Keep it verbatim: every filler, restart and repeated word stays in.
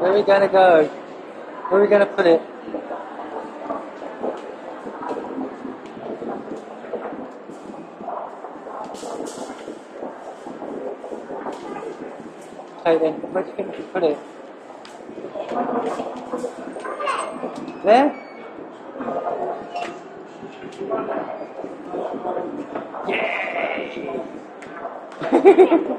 Where are we gonna go? Where are we gonna put it? Okay then, where do you think we should put it? There? Yay!